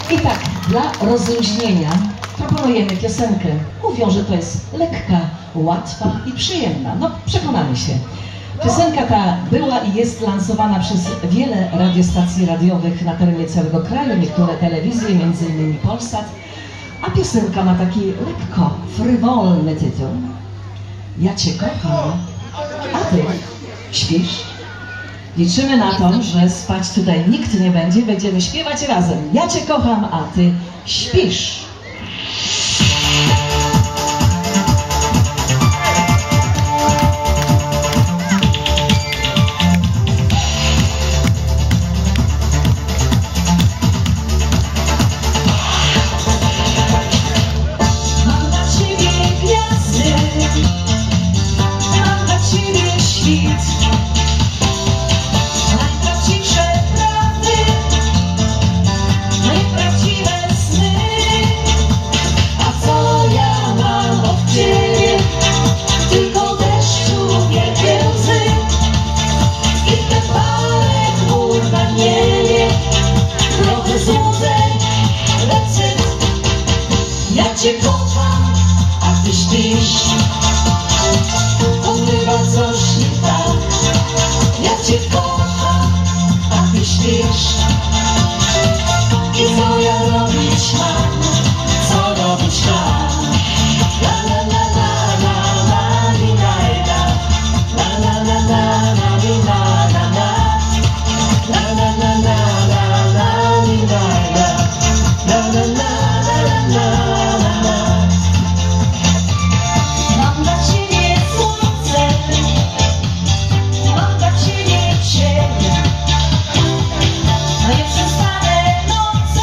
I tak, dla rozluźnienia proponujemy piosenkę. Mówią, że to jest lekka, łatwa i przyjemna. No, przekonamy się. Piosenka ta była i jest lansowana przez wiele radiostacji radiowych na terenie całego kraju, niektóre telewizje, m.in. Polsat. A piosenka ma taki lekko frywolny tytuł. Ja Cię kocham, a Ty śpisz? Liczymy na to, że spać tutaj nikt nie będzie, będziemy śpiewać razem. Ja Cię kocham, a Ty śpisz. Mam dla Ciebie gwiazdy, mam dla Ciebie świt. Ja Cię kocham, a Ty śpisz. To chyba coś nie tak. Ja Cię kocham, a Ty śpisz. I co ja robić mam? Co robić mam? La la la la la la li la la. La la la la la li la la la. La la la la la la li la la. La la la la la la. Mam dla Ciebie słońce, mam dla Ciebie cień, nieprzestane noce,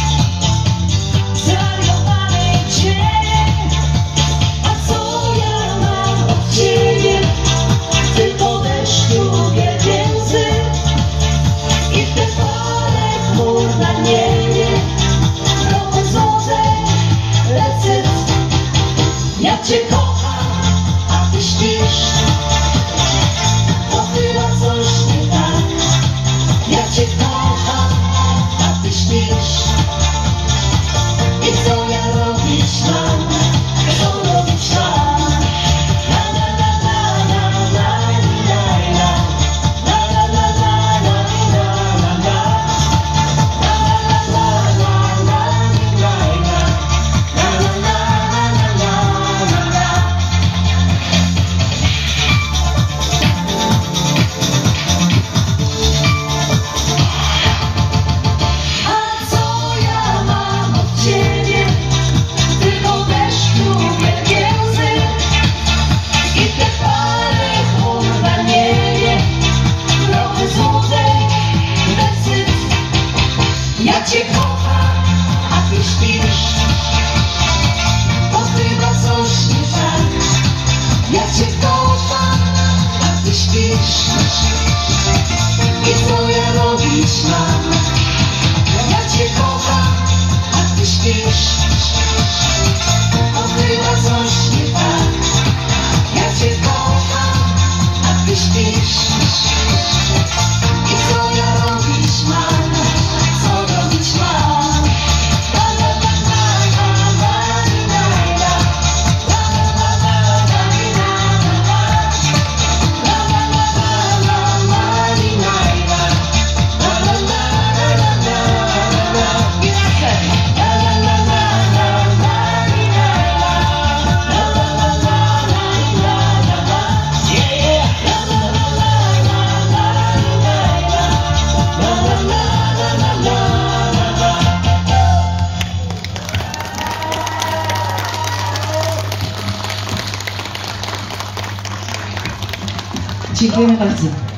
zwariowany dzień. A co ja mam od Ciebie? Tylko deszczu wielkie łzy i w te fale chmur na niebie. Trochę złożeń, lecę. Ja Cię kocham, a Ty śpisz. To chyba coś nie tak. Ja Cię kocham, a Ty śpisz. I co ja robić mam? Co robić mam? La la la la la la la la. La la la la la la la. La la la la la la la. La la la la la la. A co ja mam od Ciebie? Tylko deszczu wielkie łzy i te fale chmur na niebie. Trochę złudzeń, decyzji. Ja Cię kocham, a Ty śpisz. To chyba coś nie tak. Ja Cię kocham, a Ty śpisz. I co ja robić mam? Ja Cię kocham, a Ty śpisz. To chyba coś nie tak. Ja Cię kocham, a Ty śpisz. I co ja robić mam? Co robić mam? La la la la la la la la. La la la la la la la. La la la la la la la. La la la la la la. I razem. La la la la la la la. La la la la la la. Yeah yeah. La la la la la la la. La la la la la la. Dziękujemy bardzo.